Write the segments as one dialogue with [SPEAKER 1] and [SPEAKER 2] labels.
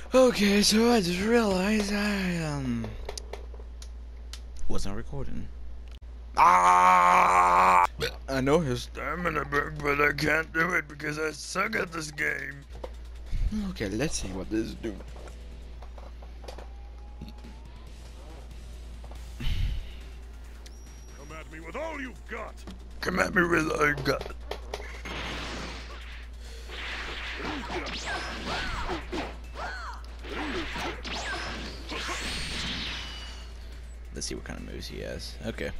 [SPEAKER 1] Okay, so I just realized I wasn't recording. Ah! I know his stamina bug, but I can't do it because I suck at this game. Okay, let's see what this do.
[SPEAKER 2] Come at me with all you've got.
[SPEAKER 1] Come at me with all you got. Let's see what kind of moves he has. Okay.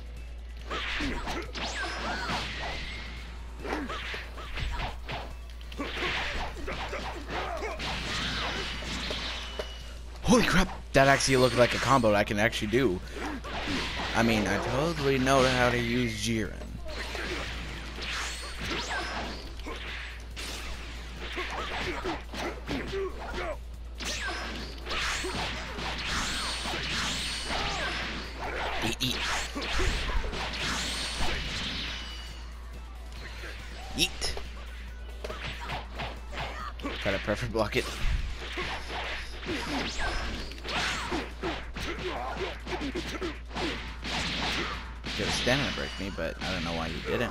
[SPEAKER 1] Holy crap! That actually looked like a combo that I can actually do. I mean, I totally know how to use jiren. Eat. Yeet. Gotta perfect block it. Could have stamina break me, but I don't know why you didn't.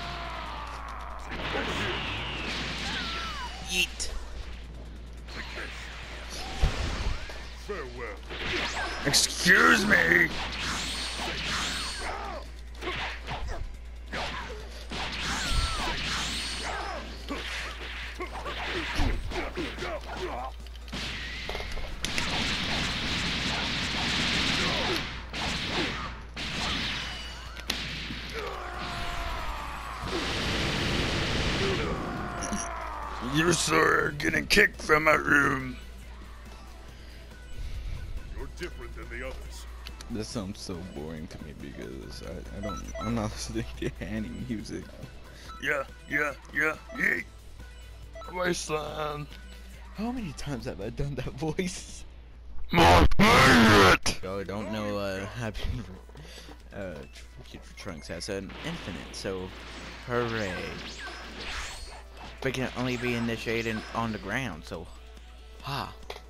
[SPEAKER 1] Yeet.
[SPEAKER 2] Farewell.
[SPEAKER 1] Excuse me. You, sir, are getting kicked from my room.
[SPEAKER 2] You're different than the others.
[SPEAKER 1] This sounds so boring to me because I'm not listening to any music. Yeah, yeet. Wasteland. How many times have I done that voice? My favorite! Y'all don't know, Happy Trunks has an infinite, so hooray. But it can only be initiated on the ground, so ha.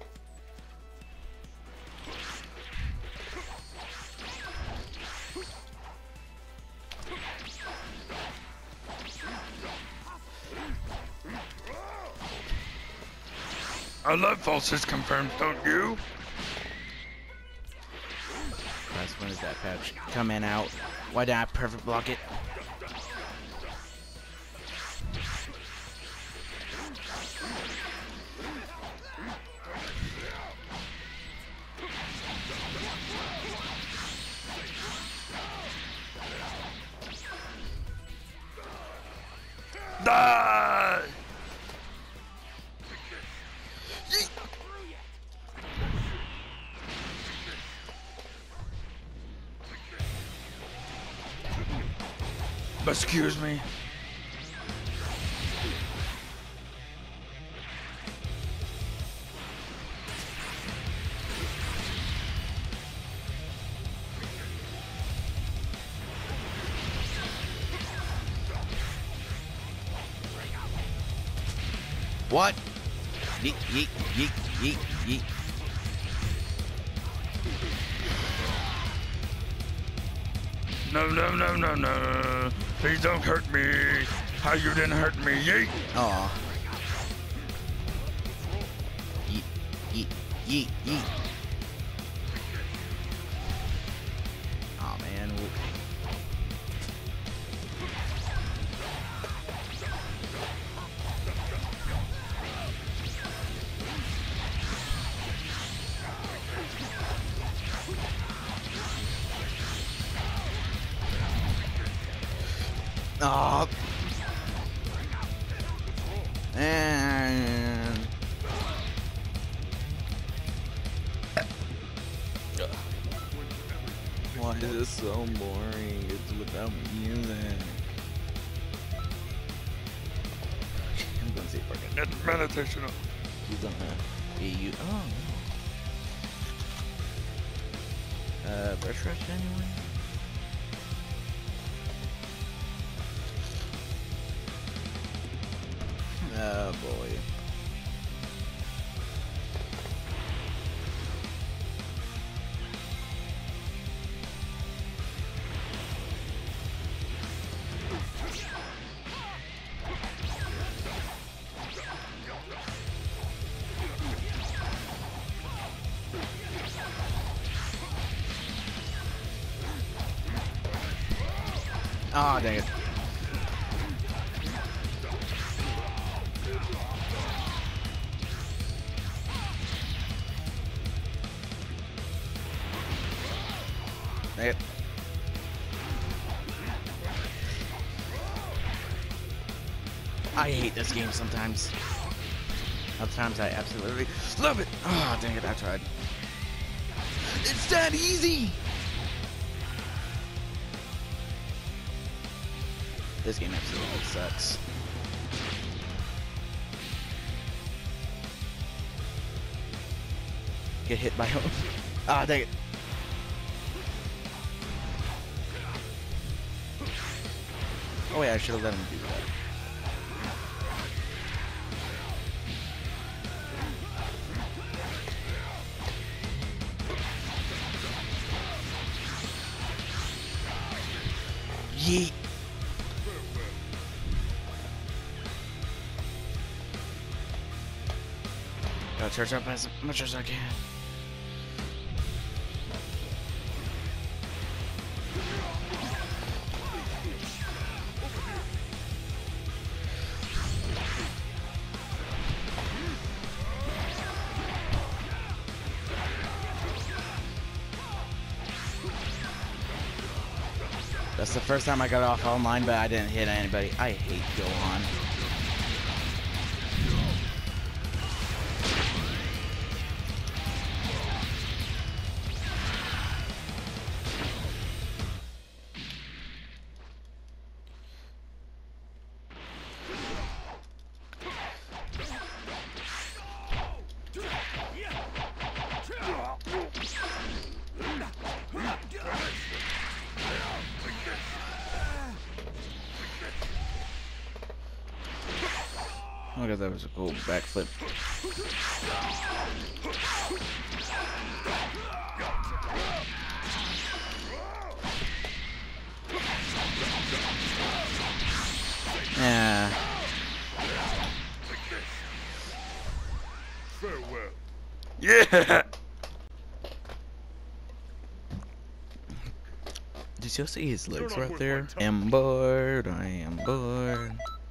[SPEAKER 1] I love falses confirmed, don't you? Christ, when is that patch coming out? Why did I perfect block it? Die! Excuse me. What? Yeet, yeet, yeet, yeet, yeet. No. Please don't hurt me. How you didn't hurt me, yeet. Aw. Yeet, yeet, yeet, yeet. Aw, man. Oh. And why is this so boring? It's without music. I'm gonna see if I can get meditation. You don't have you. Oh no. Brush rush anyway. Oh boy. Ah, dang it. Dang it. I hate this game sometimes. Other times I absolutely love it. Oh, dang it, I tried. It's that easy! This game absolutely sucks. Get hit by him. Ah, dang it. Oh wait, I should have let him do that. Yeet. Gotta charge up as much as I can. That's the first time I got off online, but I didn't hit anybody. I hate Gohan. Look at that, was a cool backflip. Yeah.
[SPEAKER 2] Farewell.
[SPEAKER 1] Yeah. Did you see his legs right there? I am bored. I am bored.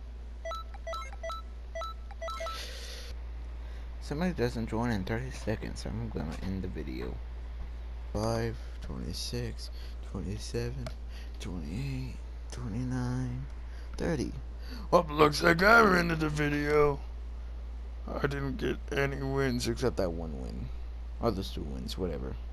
[SPEAKER 1] Somebody doesn't join in 30 seconds, so I'm gonna end the video. 5, 26, 27, 28, 29, 30. Well, looks like I ended the video. I didn't get any wins except that one win. Or those 2 wins, whatever.